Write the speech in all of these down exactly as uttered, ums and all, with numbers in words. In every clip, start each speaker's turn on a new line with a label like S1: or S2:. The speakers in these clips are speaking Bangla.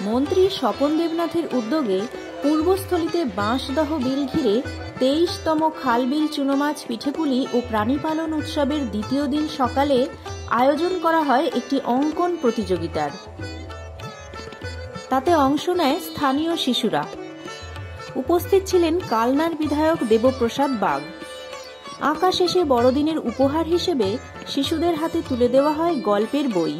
S1: মন্ত্রী স্বপন দেবনাথের উদ্যোগে পূর্বস্থলীতে বাঁশদহ বিল ঘিরে তেইশতম খালবিল চুনোমাছ পিঠেপুলি ও প্রাণীপালন উৎসবের দ্বিতীয় দিন সকালে আয়োজন করা হয় একটি অঙ্কন প্রতিযোগিতার। তাতে অংশ নেয় স্থানীয় শিশুরা। উপস্থিত ছিলেন কালনার বিধায়ক দেবপ্রসাদ বাগ। আঁকা শেষে বড়দিনের উপহার হিসেবে শিশুদের হাতে তুলে দেওয়া হয় গল্পের বই।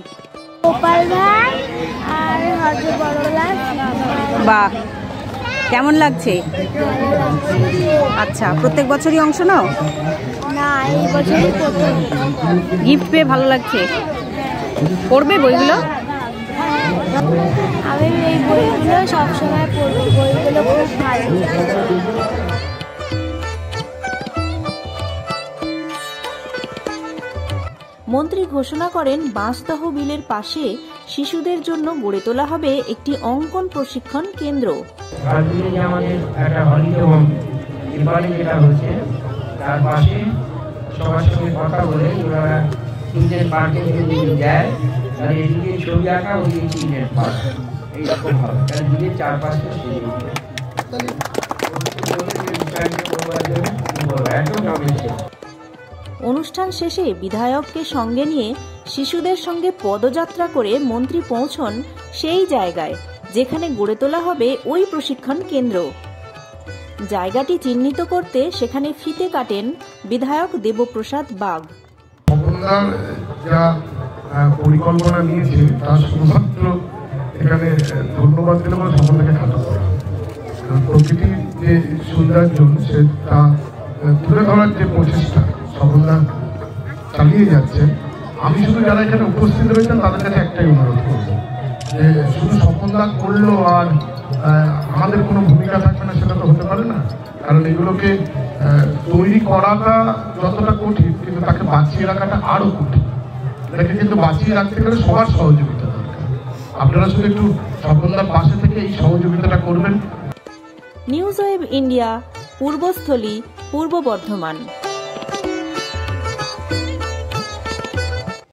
S2: বাহ, কেমন লাগছে? আচ্ছা, প্রত্যেক বছরই অংশ নাও?
S3: না, এই বছরই প্রথম।
S2: গিফট পেয়ে ভালো লাগছে? পড়বে বইগুলো?
S3: আমি এই বইগুলো সবসময় পড়বো, বইগুলো খুব ভালো।
S1: মন্ত্রী ঘোষণা করেন বাঁশদহ বিলের পাশে শিশুদের জন্য গড়ে তোলা হবে একটি অঙ্কন প্রশিক্ষণ কেন্দ্র।
S4: আমাদের একটা হলিডে হোম এবারে যেটা হচ্ছে তার পাশে সবার সঙ্গে কথা বলে ওরা চিলড্রেন পার্কে যদি যায় তাহলে এদিকে ছবি আঁকা ওদিকে চিলড্রেন পার্ক এইরকম হবে, তাহলে দিনের চার পাঁচটা ছবি
S1: অনুষ্ঠান শেষে বিধায়ককে সঙ্গে নিয়ে শিশুদের সঙ্গে পদযাত্রা করে মন্ত্রী পৌঁছন সেই জায়গায় যেখানে গড়ে তোলা হবে ওই প্রশিক্ষণ কেন্দ্র। জায়গাটি চিহ্নিত করতে সেখানে ফিতে কাটেন বিধায়ক দেবপ্রসাদ বাগ।
S5: যা পরিকল্পনা নিয়েছে তা শুধুমাত্র এখানে ধন্যবাদ দিলে বলে সকলকে খাটো করা, প্রকৃতির যে সৌন্দর্য সে তা তুলে ধরার যে প্রচেষ্টা সকলরা চালিয়ে যাচ্ছে। আমি শুধু যারা এখানে উপস্থিত রয়েছেন তাদের কাছে একটাই অনুরোধ করব যে শুধু স্বপনদা করলো আর আমাদের কোনো ভূমিকা থাকবে না, সেটা তো হতে পারে না। কারণ এগুলোকে তৈরি করাটা যতটা কঠিন, কিন্তু তাকে বাঁচিয়ে রাখাটা আরো কঠিন। এটাকে কিন্তু বাঁচিয়ে রাখতে গেলে সবার সহযোগিতা দরকার। আপনারা শুধু একটু স্বপনদার পাশে থেকে এই সহযোগিতাটা করবেন।
S1: নিউজ ওয়েব ইন্ডিয়া, পূর্বস্থলী, পূর্ব বর্ধমান।